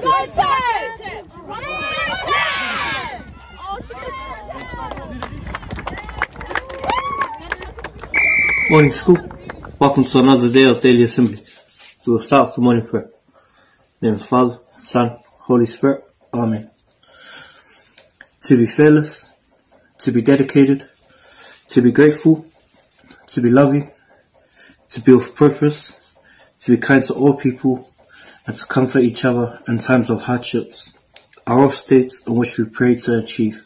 Go tips! Morning school. Welcome to another day of daily assembly. We will start with the morning prayer. In the name of the Father, Son, Holy Spirit. Amen. To be fearless, to be dedicated, to be grateful, to be loving, to be with purpose, to be kind to all people, and to comfort each other in times of hardships are all states in which we pray to achieve.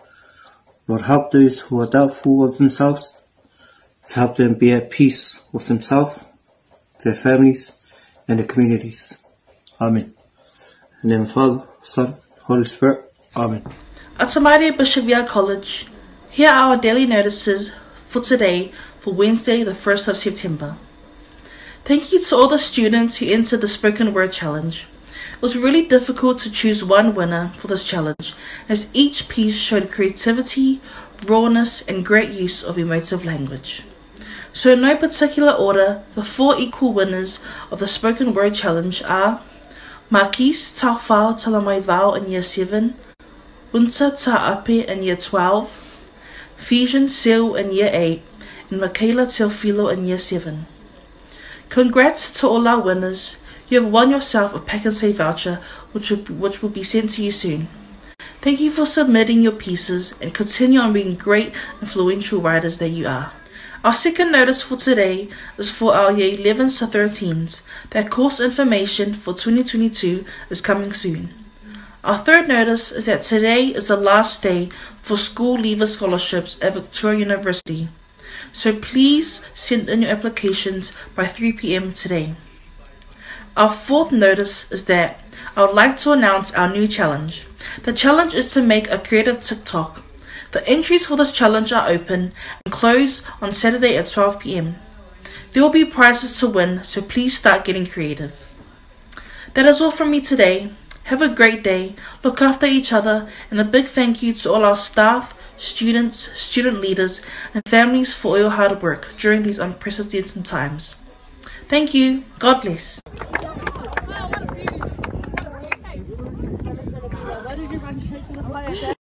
Lord, help those who are doubtful of themselves, to help them be at peace with themselves, their families, and their communities. Amen. In the name of the Father, Son, Holy Spirit. Amen. At Samaria Bishop Yale College, here are our daily notices for today, for Wednesday, the 1st of September. Thank you to all the students who entered the Spoken Word Challenge. It was really difficult to choose one winner for this challenge, as each piece showed creativity, rawness, and great use of emotive language. So in no particular order, the 4 equal winners of the Spoken Word Challenge are Marquis Taufao Talamaivao in Year 7, Winter Ta'ape in Year 12, Fusion Sil in Year 8, and Michaela Teofilo in Year 7. Congrats to all our winners. You have won yourself a Pack and Save voucher which will be sent to you soon. Thank you for submitting your pieces and continue on being great, influential writers that you are. Our second notice for today is for our Year 11s to 13s. That course information for 2022 is coming soon. Our third notice is that today is the last day for school leaver scholarships at Victoria University. So please send in your applications by 3 p.m. today. Our fourth notice is that I would like to announce our new challenge. The challenge is to make a creative TikTok. The entries for this challenge are open and close on Saturday at 12 p.m. There will be prizes to win, so please start getting creative. That is all from me today. Have a great day, look after each other, and a big thank you to all our staff, students, student leaders, and families for all your hard work during these unprecedented times. Thank you. God bless.